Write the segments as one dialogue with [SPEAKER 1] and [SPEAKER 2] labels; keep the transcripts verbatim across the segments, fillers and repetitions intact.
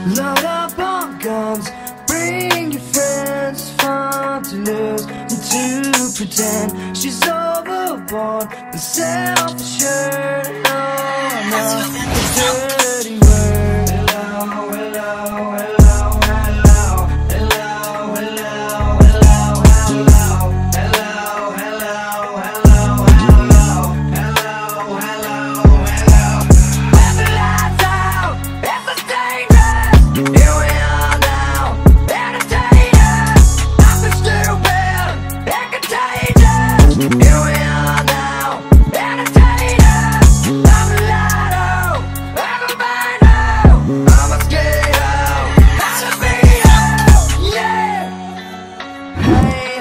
[SPEAKER 1] Load up on guns, bring your friends, it's fun to lose and to pretend she's overboard and self-assured. Oh no, the dirty word. Hello, hello, hello, hello, hello, hello, hello, hello, hello, hello, hello, hello, hello, hello, hello. When the lights out, it's a dangerous. Here we are now, entertainers. Nothing stupid and contagious. Here we are now, entertainers. I'm a lotto, I'm a bino, I'm a skater, I'm a beater, yeah. Hey,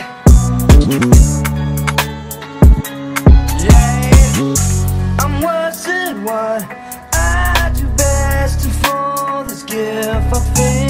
[SPEAKER 1] yeah. I'm worse at what I do best, and for this gift I feel